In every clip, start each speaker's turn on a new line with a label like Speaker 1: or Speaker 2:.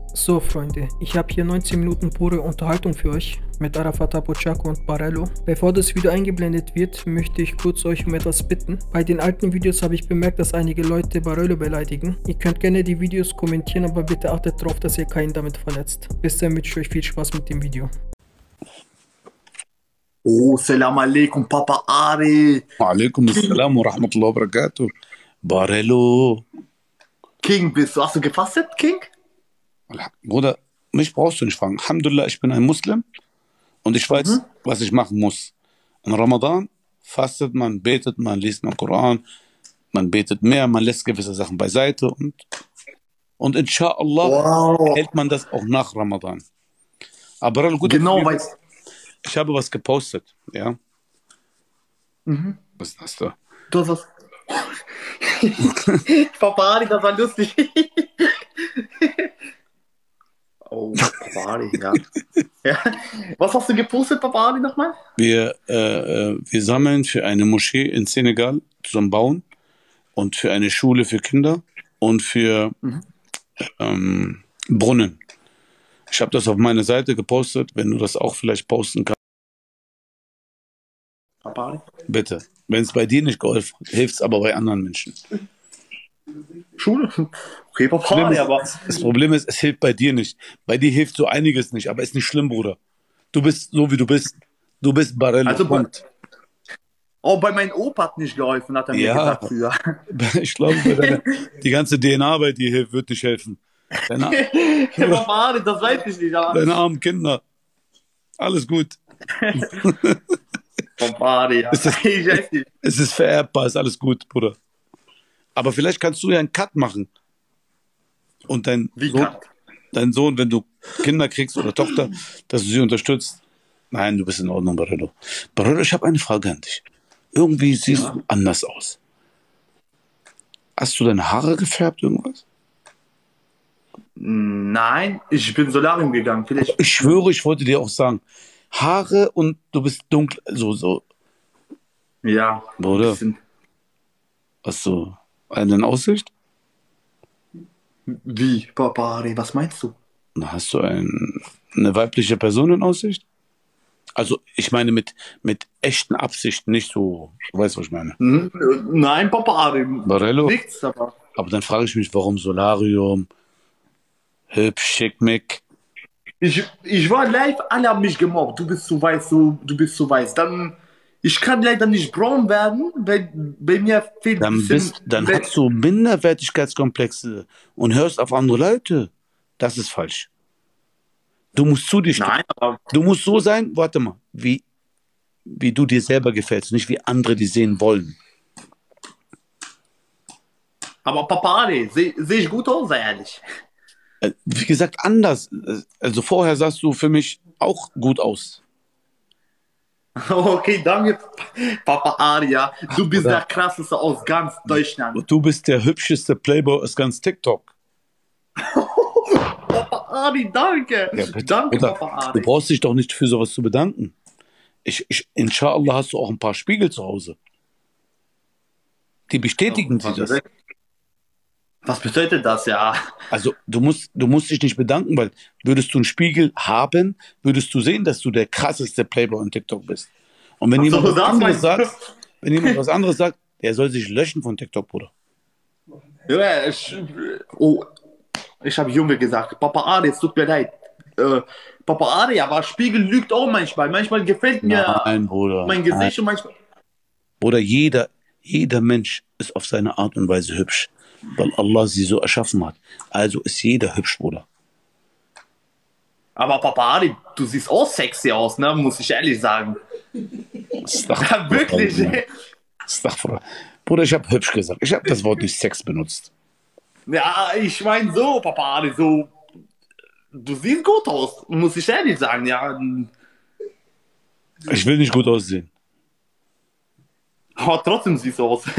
Speaker 1: So, Freunde, ich habe hier 19 Minuten pure Unterhaltung für euch mit Arafat Pochako und Barello. Bevor das Video eingeblendet wird, möchte ich kurz euch um etwas bitten. Bei den alten Videos habe ich bemerkt, dass einige Leute Barello beleidigen. Ihr könnt gerne die Videos kommentieren, aber bitte achtet darauf, dass ihr keinen damit verletzt. Bis dann wünsche ich euch viel Spaß mit dem Video.
Speaker 2: Oh, Salam alaikum, Papa Ari.
Speaker 3: وعليكم السلام ورحمة الله وبركاته. Barello.
Speaker 2: King bist du. Hast du gefastet, King?
Speaker 3: Bruder, mich brauchst du nicht fragen. Alhamdulillah, ich bin ein Muslim und ich weiß, was ich machen muss. In Ramadan fastet man, betet man, liest man Koran, man betet mehr, man lässt gewisse Sachen beiseite und inshallah
Speaker 2: Wow.
Speaker 3: hält man das auch nach Ramadan. Aber Barello, gut,
Speaker 2: Genau, weil...
Speaker 3: ich habe was gepostet, ja? Was ist das da?
Speaker 2: Du hast was... Papa Ari, das war lustig. Oh, Papa Ari, ja. Ja. Was hast du gepostet, Papa Ari, nochmal?
Speaker 3: Wir sammeln für eine Moschee in Senegal zusammen bauen und für eine Schule für Kinder und für Brunnen. Ich habe das auf meine Seite gepostet, wenn du das auch vielleicht posten kannst.
Speaker 2: Papa Ari?
Speaker 3: Bitte. Wenn es bei dir nicht geholfen hat, hilft es aber bei anderen Menschen.
Speaker 2: Schule? Okay, Papa Ari, aber...
Speaker 3: Das Problem ist, es hilft bei dir nicht. Bei dir hilft so einiges nicht, aber ist nicht schlimm, Bruder. Du bist so, wie du bist. Du bist Barello.
Speaker 2: Also,
Speaker 3: Punkt.
Speaker 2: Oh, bei meinem Opa hat nicht geholfen, hat er mir gesagt früher.
Speaker 3: Ich glaube, die ganze DNA bei dir hilft, wird nicht helfen.
Speaker 2: Papa Ari, das weiß ich nicht. Aber...
Speaker 3: Deine armen Kinder. Alles gut.
Speaker 2: Papa Ari, ja. Ich weiß nicht.
Speaker 3: Es ist vererbbar, ist alles gut, Bruder. Aber vielleicht kannst du ja einen Cut machen. Und dein Sohn, wenn du Kinder kriegst oder Tochter, dass du sie unterstützt. Nein, du bist in Ordnung, Barello. Barello, ich habe eine Frage an dich. Irgendwie siehst du anders aus. Hast du deine Haare gefärbt, irgendwas?
Speaker 2: Nein, ich bin Solarium gegangen. Vielleicht...
Speaker 3: Ich schwöre, ich wollte dir auch sagen, Haare und du bist dunkel, so.
Speaker 2: Ja.
Speaker 3: Bruder, hast du eine Aussicht?
Speaker 2: Wie, Papa Ari, was meinst du?
Speaker 3: Hast du eine weibliche Person in Aussicht? Also, ich meine mit echten Absichten, nicht so, du weißt, was ich meine.
Speaker 2: Nein, Papa Ari,
Speaker 3: Barello?
Speaker 2: nichts, aber...
Speaker 3: Aber dann frage ich mich, warum Solarium, hübsch, schickmick.
Speaker 2: Ich war live, alle haben mich gemobbt. Du bist zu weiß, du bist zu weiß. Dann, ich kann leider nicht braun werden, weil bei mir fehlt
Speaker 3: Dann hast du Minderwertigkeitskomplexe und hörst auf andere Leute. Das ist falsch. Du musst zu dir stehen.
Speaker 2: Nein, aber...
Speaker 3: Du musst so sein, warte mal, wie du dir selber gefällst, nicht wie andere die sehen wollen.
Speaker 2: Aber Papa Ari, sehe ich gut aus, sei ehrlich.
Speaker 3: Wie gesagt, anders. Also vorher sahst du für mich auch gut aus.
Speaker 2: Okay, danke, Papa Ari, ja. Du bist der krasseste aus ganz Deutschland.
Speaker 3: Du bist der hübscheste Playboy aus ganz TikTok.
Speaker 2: Papa Ari, danke.
Speaker 3: Ja, bitte.
Speaker 2: Danke,
Speaker 3: Oder,
Speaker 2: Papa Ari.
Speaker 3: du brauchst dich doch nicht für sowas zu bedanken. Inshallah hast du auch ein paar Spiegel zu Hause. Die bestätigen sie das.
Speaker 2: Was bedeutet das, ja?
Speaker 3: Also du musst dich nicht bedanken, weil würdest du einen Spiegel haben, würdest du sehen, dass du der krasseste Playboy on TikTok bist. Und wenn jemand was anderes sagt, der soll sich löschen von TikTok, Bruder.
Speaker 2: Ja, ich habe Junge gesagt. Papa Ari, es tut mir leid. Papa Ari, aber Spiegel lügt auch manchmal. Manchmal gefällt mir mein Gesicht und manchmal...
Speaker 3: Bruder, jeder Mensch ist auf seine Art und Weise hübsch, weil Allah sie so erschaffen hat. Also ist jeder hübsch, Bruder.
Speaker 2: Aber Papa Ari, du siehst auch sexy aus, ne? Muss ich ehrlich sagen. Wirklich?
Speaker 3: Bruder, ich habe hübsch gesagt. Ich habe das Wort nicht Sex benutzt.
Speaker 2: Ja, ich meine so, Papa Ari, so... Du siehst gut aus, muss ich ehrlich sagen, ja.
Speaker 3: Ich will nicht gut aussehen.
Speaker 2: Aber trotzdem siehst du aus.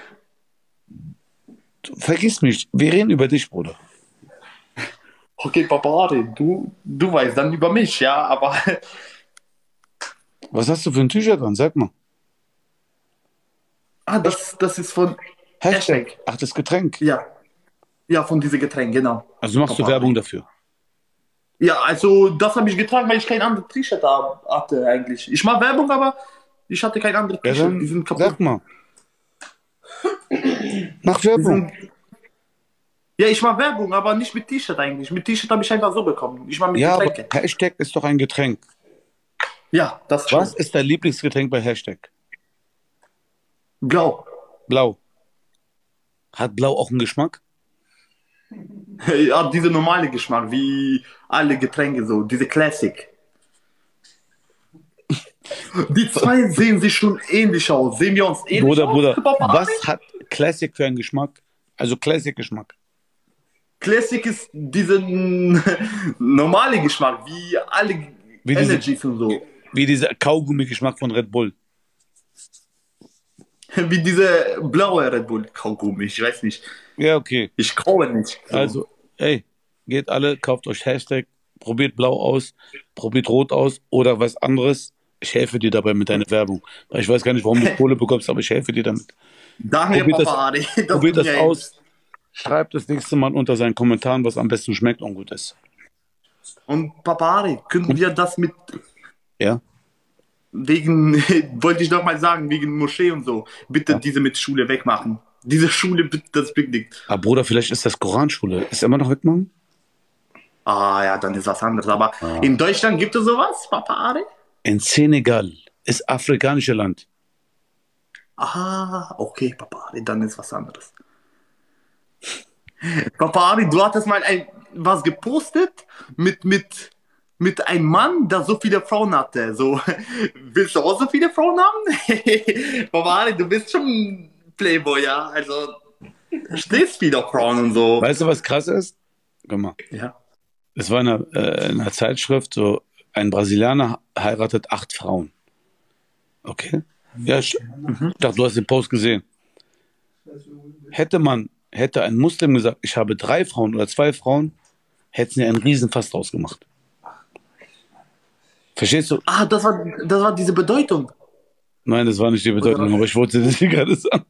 Speaker 3: Vergiss mich, wir reden über dich, Bruder.
Speaker 2: Okay, Papa Ari, du weißt dann über mich, ja, aber...
Speaker 3: Was hast du für ein T-Shirt an? Sag mal.
Speaker 2: Ah, das ist von...
Speaker 3: Hashtag. Ach, das Getränk.
Speaker 2: Ja. Ja, von diesem Getränk, genau.
Speaker 3: Also machst du Werbung dafür?
Speaker 2: Ja, also das habe ich getragen, weil ich kein anderes T-Shirt hatte eigentlich. Ich mache Werbung, aber ich hatte kein anderes T-Shirt. Die sind kaputt.
Speaker 3: Sag mal. Mach Werbung.
Speaker 2: Ja, ich mache Werbung, aber nicht mit T-Shirt eigentlich. Mit T-Shirt habe ich einfach so bekommen. Ich mache mit Getränke.
Speaker 3: Aber Hashtag ist doch ein Getränk.
Speaker 2: Ja, das schon.
Speaker 3: Was ist dein Lieblingsgetränk bei Hashtag?
Speaker 2: Blau.
Speaker 3: Blau. Hat Blau auch einen Geschmack?
Speaker 2: Ja, dieser normale Geschmack, wie alle Getränke so, diese Classic. Die zwei sehen sich schon ähnlich aus. Sehen wir uns ähnlich aus?
Speaker 3: Bruder, was hat Classic für einen Geschmack? Also Classic-Geschmack.
Speaker 2: Classic ist dieser normale Geschmack, wie alle Energies und so.
Speaker 3: Wie dieser Kaugummi-Geschmack von Red Bull.
Speaker 2: Wie diese blaue Red Bull Kaugummi, ich weiß nicht.
Speaker 3: Ja, okay.
Speaker 2: Ich kaue nicht. So.
Speaker 3: Also, ey, geht alle, kauft euch Hashtag, probiert blau aus, probiert rot aus oder was anderes. Ich helfe dir dabei mit deiner Werbung. Weil ich weiß gar nicht, warum du Kohle bekommst, aber ich helfe dir damit.
Speaker 2: Danke, Papa Adi.
Speaker 3: Probiert das aus. Schreibt das nächste Mal unter seinen Kommentaren, was am besten schmeckt und gut ist.
Speaker 2: Und Papa Adi, können wir das mit...
Speaker 3: Ja?
Speaker 2: Wegen, wollte ich noch mal sagen, wegen Moschee und so. Bitte diese mit Schule wegmachen. Diese Schule, bitte das Picknick.
Speaker 3: Aber Bruder, vielleicht ist das Koranschule. Ist immer noch wegmachen?
Speaker 2: Ah ja, dann ist was anderes. Aber in Deutschland gibt es sowas, Papa Adi?
Speaker 3: In Senegal ist afrikanisches Land.
Speaker 2: Ah, okay, Papa Adi, dann ist was anderes. Papa Adi, du hattest mal was gepostet mit einem Mann, der so viele Frauen hatte. So, willst du auch so viele Frauen haben? Papa Adi, du bist schon Playboy, ja? Also, stehst viel auf Frauen und so.
Speaker 3: Weißt du, was krass ist? Guck mal.
Speaker 2: Ja.
Speaker 3: Es war in einer Zeitschrift, so ein Brasilianer heiratet 8 Frauen. Okay? Ja, ich dachte, du hast den Post gesehen. Hätte ein Muslim gesagt, ich habe 3 Frauen oder 2 Frauen, hätten sie einen Riesenfass draus gemacht. Verstehst du?
Speaker 2: Ah, das war diese Bedeutung.
Speaker 3: Nein, das war nicht die Bedeutung, aber ich wollte das hier gerade sagen.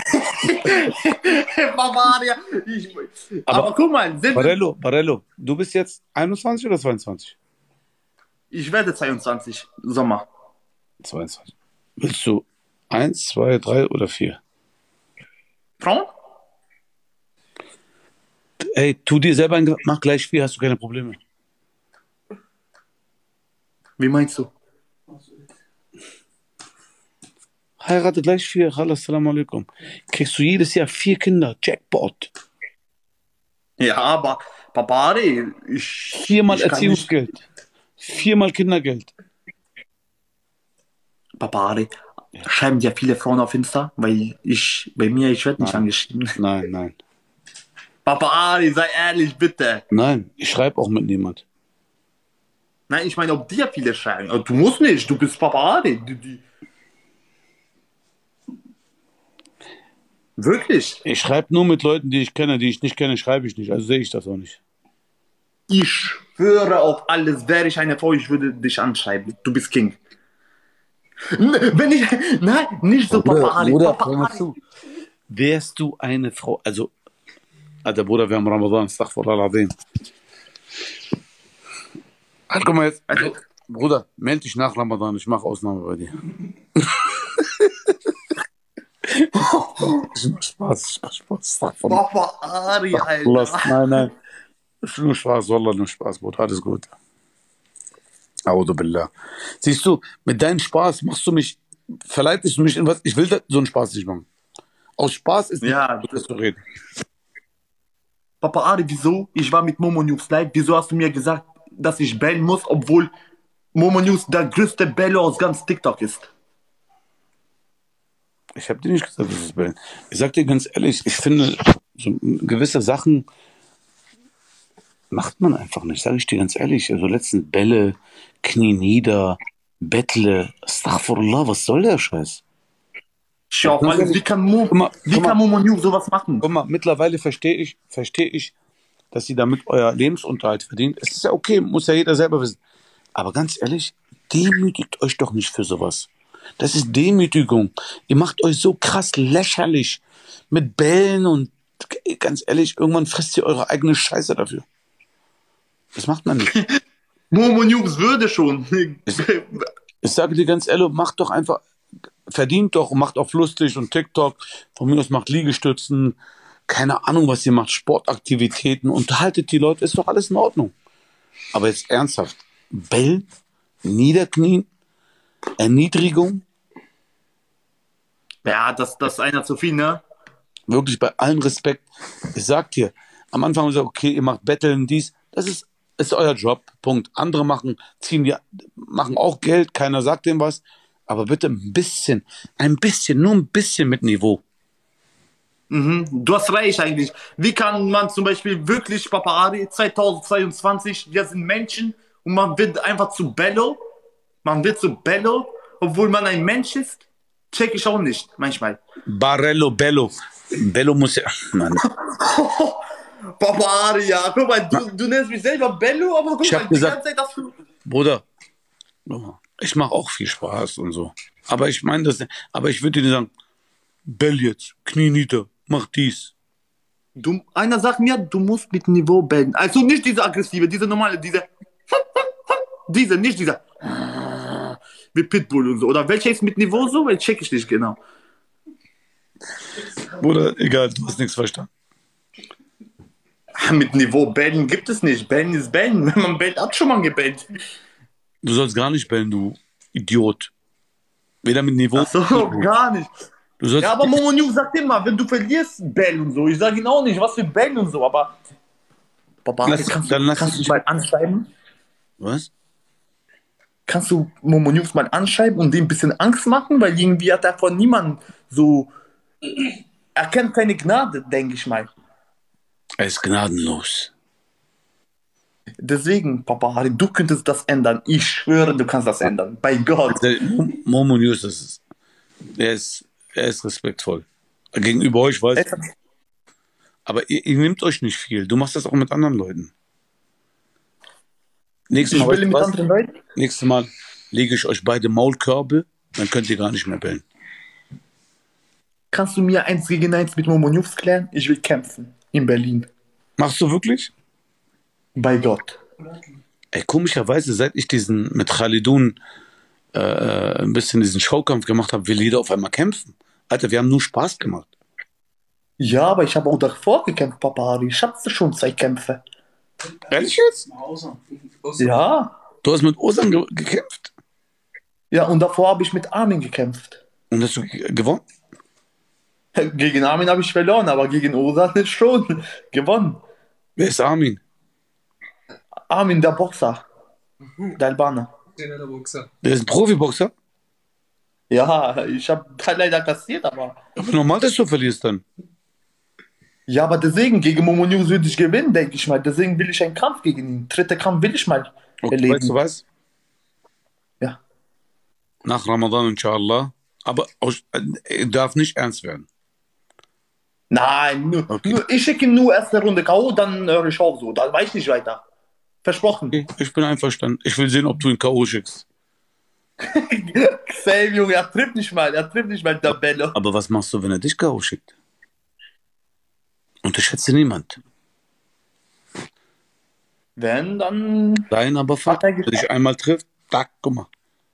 Speaker 2: Bavaria. Aber guck mal.
Speaker 3: Barello, du bist jetzt 21 oder 22?
Speaker 2: Ich werde 22, Sommer.
Speaker 3: 22. Willst du 1, 2, 3 oder 4?
Speaker 2: Frauen?
Speaker 3: Ey, tu dir selber mach gleich 4, hast du keine Probleme.
Speaker 2: Wie meinst du?
Speaker 3: Heirate gleich 4, Assalamu alaikum. Kriegst du jedes Jahr 4 Kinder, Jackpot.
Speaker 2: Ja, aber Papari,
Speaker 3: 4-mal Erziehungsgeld. 4-mal Kindergeld.
Speaker 2: Papari, schreiben dir viele Frauen auf Insta? Weil ich werde nicht angeschrieben.
Speaker 3: Nein.
Speaker 2: Papari, sei ehrlich, bitte.
Speaker 3: Nein, ich schreibe auch mit niemand.
Speaker 2: Nein, ich meine, ob dir viele schreiben. Du musst nicht, du bist Papari. Wirklich?
Speaker 3: Ich schreibe nur mit Leuten, die ich kenne. Die ich nicht kenne, schreibe ich nicht. Also sehe ich das auch nicht.
Speaker 2: Ich schwöre auf alles, wäre ich eine Frau, ich würde dich anschreiben. Du bist King. Nein, nicht so Papari.
Speaker 3: Wärst du eine Frau, also, Alter Bruder, wir haben Ramadan, Astaghfirullah al-Azim. Halt, guck mal jetzt, also, Bruder, melde dich nach Ramadan, ich mache Ausnahme bei dir. Ich mach Spaß.
Speaker 2: Papa Ari, Alter.
Speaker 3: Nein. Nur Spaß, Wallah, nur Spaß, Bruder. Alles gut. Audu billah. Siehst du, mit deinem Spaß machst du mich, verleitest du mich in was? Ich will so einen Spaß nicht machen. Aus Spaß ist nicht zu reden.
Speaker 2: Papa Ari, wieso? Ich war mit Momo News live. Wieso hast du mir gesagt, dass ich bellen muss, obwohl Momo News der größte Bälle aus ganz TikTok ist?
Speaker 3: Ich habe dir nicht gesagt, dass es bellen. Ich sag dir ganz ehrlich, ich finde, so gewisse Sachen macht man einfach nicht, sage ich dir ganz ehrlich. Also letztens Bälle, Knie nieder, Bettle, Astaghfirullah, was soll der Scheiß?
Speaker 2: Schau, wie kann Momo News sowas machen?
Speaker 3: Guck mal, mittlerweile verstehe ich, dass ihr damit euer Lebensunterhalt verdient. Es ist ja okay, muss ja jeder selber wissen. Aber ganz ehrlich, demütigt euch doch nicht für sowas. Das ist Demütigung. Ihr macht euch so krass lächerlich mit Bällen und ganz ehrlich, irgendwann frisst ihr eure eigene Scheiße dafür. Das macht man nicht.
Speaker 2: Momo News würde schon.
Speaker 3: Ich sage dir ganz ehrlich, macht doch einfach, verdient doch, macht auf lustig und TikTok, von mir aus macht Liegestützen, keine Ahnung, was ihr macht, Sportaktivitäten, unterhaltet die Leute, ist doch alles in Ordnung. Aber jetzt ernsthaft, bellen, niederknien, Erniedrigung.
Speaker 2: Ja, das ist einer zu viel, ne?
Speaker 3: Wirklich bei allem Respekt. Ich sag dir, am Anfang haben wir gesagt, okay, ihr macht Betteln, dies, das ist euer Job, Punkt. Andere machen auch Geld, keiner sagt dem was, aber bitte ein bisschen, nur ein bisschen mit Niveau.
Speaker 2: Mhm. Du hast recht eigentlich. Wie kann man zum Beispiel wirklich, Papa Ari, 2022, wir sind Menschen und man wird einfach zu Bello, obwohl man ein Mensch ist? Check ich auch nicht, manchmal.
Speaker 3: Barello, Bello. Bello muss ja, Mann.
Speaker 2: Papa Ari, ja, guck mal, du nennst mich selber Bello, aber guck mal, die ganze Zeit das du...
Speaker 3: Bruder, ich mache auch viel Spaß und so. Aber ich meine das, aber ich würde dir sagen, bell jetzt, Knie nieder, mach dies.
Speaker 2: Einer sagt mir, du musst mit Niveau bellen. Also nicht diese aggressive, diese normale, nicht dieser wie Pitbull und so. Oder welcher ist mit Niveau so? Weil check ich nicht genau.
Speaker 3: Bruder, egal, du hast nichts verstanden.
Speaker 2: Mit Niveau bellen gibt es nicht. Bellen ist bellen. Wenn man bellt, hat schon mal gebellt.
Speaker 3: Du sollst gar nicht bellen, du Idiot. Weder mit Niveau.
Speaker 2: Ach so, gar nicht. Ja, aber Momo News sagt immer, wenn du verlierst, bell und so. Ich sage ihn auch nicht, was für bellen und so, aber... Papa, kannst du mal anschreiben?
Speaker 3: Was?
Speaker 2: Kannst du Momo News mal anschreiben und dem ein bisschen Angst machen? Weil irgendwie hat er von niemandem so... Er kennt keine Gnade, denke ich mal.
Speaker 3: Er ist gnadenlos.
Speaker 2: Deswegen, Papa Harry, du könntest das ändern. Ich schwöre, du kannst das ändern. Bei Gott.
Speaker 3: Momo News er ist respektvoll. Gegenüber euch, weißt du. Aber ihr nehmt euch nicht viel. Du machst das auch mit anderen Leuten. Nächstes Mal lege ich euch beide Maulkörbe, dann könnt ihr gar nicht mehr bellen.
Speaker 2: Kannst du mir 1 gegen 1 mit Momo News klären? Ich will kämpfen. In Berlin.
Speaker 3: Machst du wirklich?
Speaker 2: Bei Gott.
Speaker 3: Ey, komischerweise, seit ich diesen mit Khalidun ein bisschen diesen Showkampf gemacht habe, will jeder auf einmal kämpfen. Alter, wir haben nur Spaß gemacht.
Speaker 2: Ja, aber ich habe auch davor gekämpft, Papa Harry. Ich hatte schon 2 Kämpfe.
Speaker 3: Ehrlich jetzt?
Speaker 2: Ja.
Speaker 3: Du hast mit Ozan gekämpft?
Speaker 2: Ja, und davor habe ich mit Armin gekämpft.
Speaker 3: Und hast du gewonnen?
Speaker 2: Gegen Armin habe ich verloren, aber gegen Ozan schon gewonnen.
Speaker 3: Wer ist Armin?
Speaker 2: Armin, der Boxer. Der Albaner.
Speaker 3: Der ist ein Profiboxer?
Speaker 2: Ja, ich habe leider kassiert, aber...
Speaker 3: Aber normal, dass du verlierst dann.
Speaker 2: Ja, aber deswegen, gegen Momo News würde ich gewinnen, denke ich mal. Deswegen will ich einen Kampf gegen ihn. 3. Kampf will ich mal erleben.
Speaker 3: Weißt du was?
Speaker 2: Ja.
Speaker 3: Nach Ramadan, inshallah. Aber darf nicht ernst werden.
Speaker 2: Nein, nur, ich schicke ihm nur erste Runde K.O., dann höre ich auf so. Dann weiß ich nicht weiter. Versprochen.
Speaker 3: Okay, ich bin einverstanden. Ich will sehen, ob du ihn K.O. schickst.
Speaker 2: Sam, Junge, er trifft nicht mal, der Bello.
Speaker 3: Aber was machst du, wenn er dich K.O. schickt? Unterschätze niemand.
Speaker 2: Wenn, dann...
Speaker 3: Nein, aber wenn er dich einmal trifft, guck mal.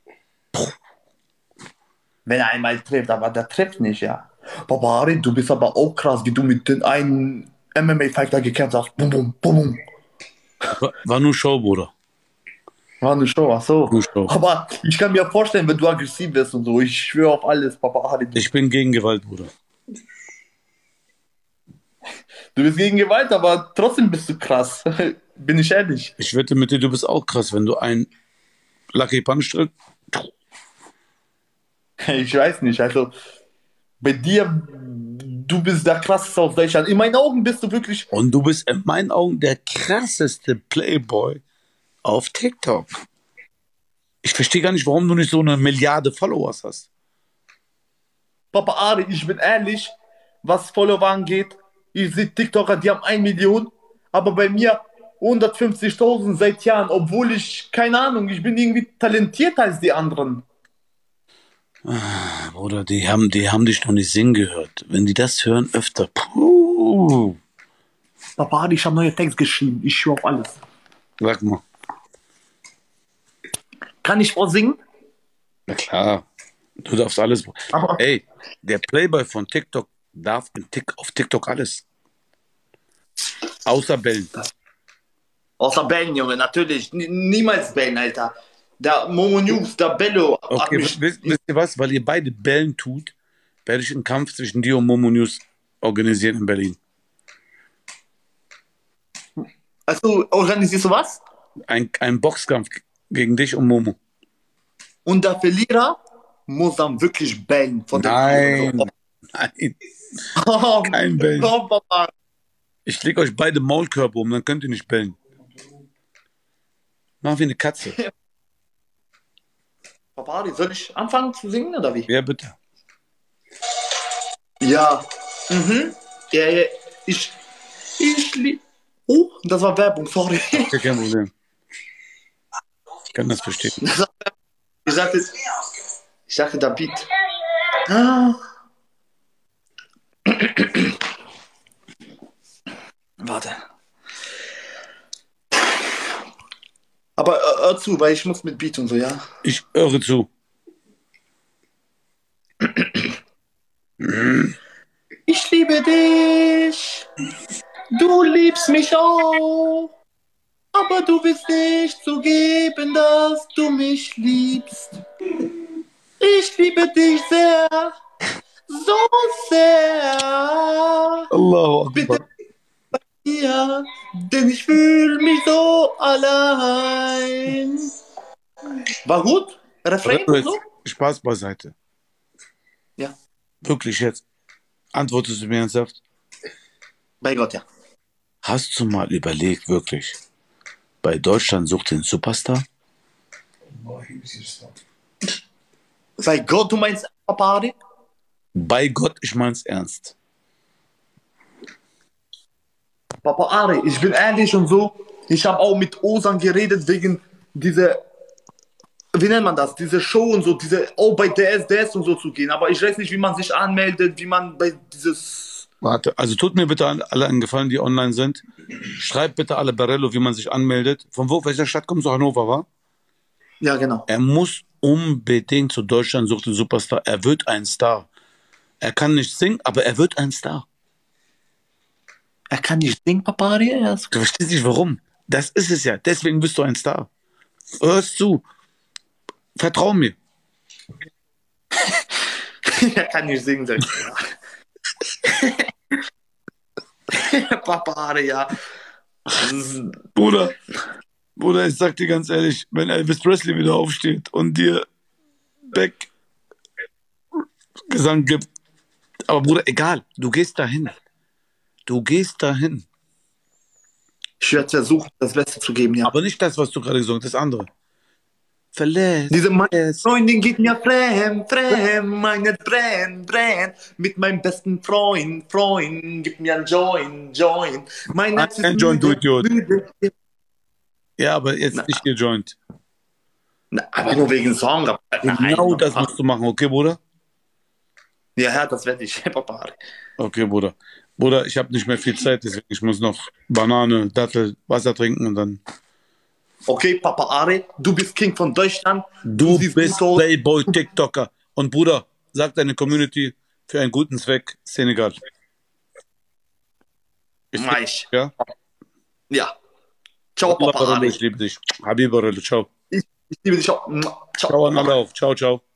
Speaker 2: Wenn er einmal trifft, aber der trifft nicht, ja. Papa Harry, du bist aber auch krass, wie du mit den einen MMA-Fighter gekämpft hast. Bum, bum, bum, bum.
Speaker 3: War nur Show, Bruder.
Speaker 2: War eine Show, ach so.
Speaker 3: Nur Show.
Speaker 2: Aber ich kann mir vorstellen, wenn du aggressiv bist und so, ich schwöre auf alles, Papa Harry.
Speaker 3: Ich bin gegen Gewalt, Bruder.
Speaker 2: Du bist gegen Gewalt, aber trotzdem bist du krass. Bin ich ehrlich.
Speaker 3: Ich wette mit dir, du bist auch krass, wenn du einen Lucky Punch drückst.
Speaker 2: Ich weiß nicht, also bei dir, du bist der krasseste aus Deutschland. In meinen Augen bist du wirklich...
Speaker 3: Und du bist in meinen Augen der krasseste Playboy auf TikTok. Ich verstehe gar nicht, warum du nicht so 1 Milliarde Followers hast.
Speaker 2: Papa Ari, ich bin ehrlich, was Follower angeht, ich sehe TikToker, die haben 1 Million, aber bei mir 150.000 seit Jahren, obwohl ich, keine Ahnung, ich bin irgendwie talentierter als die anderen.
Speaker 3: Bruder, die haben dich noch nicht singen gehört. Wenn die das hören, öfter. Puh.
Speaker 2: Papa, ich habe neue Text geschrieben. Ich schwöre auf alles.
Speaker 3: Sag mal.
Speaker 2: Kann ich vorsingen?
Speaker 3: Na klar. Du darfst alles. Aber ey, der Playboy von TikTok darf auf TikTok alles. Außer bellen.
Speaker 2: Außer bellen, Junge, natürlich. Niemals bellen, Alter. Der Momo News, der Bello.
Speaker 3: Okay, wisst ihr was? Weil ihr beide bellen tut, werde ich einen Kampf zwischen dir und Momo News organisieren in Berlin.
Speaker 2: Also, organisierst du was?
Speaker 3: Ein Boxkampf gegen dich und Momo.
Speaker 2: Und der Verlierer muss dann wirklich bellen.
Speaker 3: Nein. Kein Bellen. Ich lege euch beide Maulkörper um, dann könnt ihr nicht bellen. Mach wie eine Katze.
Speaker 2: Papa, soll ich anfangen zu singen oder wie?
Speaker 3: Ja, bitte.
Speaker 2: Ja. Ja, ich liebe. Oh, das war Werbung, sorry.
Speaker 3: Okay, kein Problem. Ich kann das verstehen.
Speaker 2: Ich sagte der Beat. Warte. Aber hör zu, weil ich muss mit Beat und so, ja?
Speaker 3: Ich höre zu.
Speaker 2: Ich liebe dich. Du liebst mich auch. Aber du willst nicht zugeben, dass du mich liebst. Ich liebe dich sehr. So sehr.
Speaker 3: Allahu Akbar.
Speaker 2: Bitte. Ja, denn ich fühle mich so allein. War gut? Refrain und so?
Speaker 3: Spaß beiseite.
Speaker 2: Ja.
Speaker 3: Wirklich jetzt. Antwortest du mir ernsthaft?
Speaker 2: Bei Gott, ja.
Speaker 3: Hast du mal überlegt, wirklich, bei Deutschland sucht den Superstar?
Speaker 2: Bei Gott, du meinst Papa?
Speaker 3: Bei Gott, ich mein's ernst.
Speaker 2: Papa Ari, ich bin ehrlich und so, ich habe auch mit Osan geredet wegen dieser, wie nennt man das, diese Show und so, auch bei DSDS und so zu gehen, aber ich weiß nicht, wie man sich anmeldet, wie man bei dieses...
Speaker 3: Warte, also tut mir bitte alle einen Gefallen, die online sind. Schreibt bitte alle Barello, wie man sich anmeldet. Von welcher Stadt kommst du? Hannover, wa?
Speaker 2: Ja, genau.
Speaker 3: Er muss unbedingt zu Deutschland sucht den Superstar. Er wird ein Star. Er kann nicht singen, aber er wird ein Star.
Speaker 2: Er kann nicht singen, Papa Ari?
Speaker 3: Du verstehst nicht, warum. Das ist es ja. Deswegen bist du ein Star. Hörst zu. Vertrau mir.
Speaker 2: Er kann nicht singen, sag ich. Papa Ari, ja.
Speaker 3: Bruder, ich sag dir ganz ehrlich, wenn Elvis Presley wieder aufsteht und dir Gesang gibt, aber Bruder, egal, du gehst dahin. Du gehst dahin.
Speaker 2: Ich werde versuchen, das Beste zu geben, ja.
Speaker 3: Aber nicht das, was du gerade gesungen hast, das andere. Verlässt.
Speaker 2: Diese Freundin geht mir fremd, meine brennt. Mit meinem besten Freund, gib mir ein Joint. Mein Herz ist
Speaker 3: ein Joint, du Idiot.
Speaker 2: müde.
Speaker 3: Ja, aber jetzt nicht ihr Joint.
Speaker 2: Na, aber nur wegen Song.
Speaker 3: Genau das musst du machen, okay, Bruder?
Speaker 2: Ja, das werde ich, Papa.
Speaker 3: Okay, Bruder. Bruder, ich habe nicht mehr viel Zeit, deswegen ich muss noch Banane, Dattel, Wasser trinken und dann...
Speaker 2: Okay, Papa Ari, du bist King von Deutschland.
Speaker 3: Du bist Playboy, TikToker. Und Bruder, sag deine Community für einen guten Zweck, Senegal.
Speaker 2: Ich.
Speaker 3: Ja?
Speaker 2: Ja. Ciao, Papa Ari.
Speaker 3: Ich liebe dich. Habibarello, ciao.
Speaker 2: Ich liebe dich auch.
Speaker 3: Ciao an alle auf. Ciao, ciao.